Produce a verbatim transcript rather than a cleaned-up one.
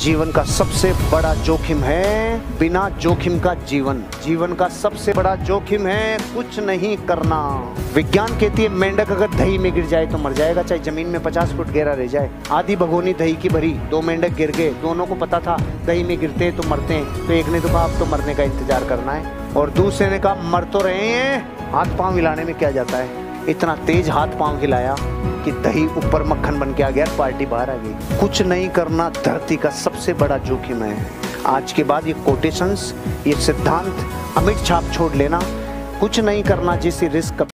जीवन का सबसे बड़ा जोखिम है बिना जोखिम का जीवन। जीवन का सबसे बड़ा जोखिम है कुछ नहीं करना। विज्ञान कहती है मेंढक अगर दही में गिर जाए तो मर जाएगा, चाहे जमीन में पचास फुट गहरा रह जाए। आधी भगोनी दही की भरी, दो मेंढक गिर गए, दोनों को पता था दही में गिरते हैं तो मरते हैं। तो एक ने तो कहा अब तो मरने का इंतजार करना है, और दूसरे ने कहा मर तो रहे हैं, हाथ पाँव हिलाने में क्या जाता है। इतना तेज हाथ पाँव हिलाया कि दही ऊपर मक्खन बन के आ गया, पार्टी बाहर आ गई। कुछ नहीं करना धरती का सबसे बड़ा जोखिम है। आज के बाद ये कोटेशंस, ये सिद्धांत अमिट छाप छोड़ लेना। कुछ नहीं करना जैसी रिस्क